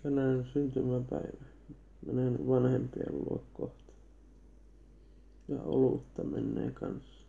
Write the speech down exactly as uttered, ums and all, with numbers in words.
Tänään on syntymäpäivä. Menen vanhempien luo kohta. Ja olutta menee kanssa.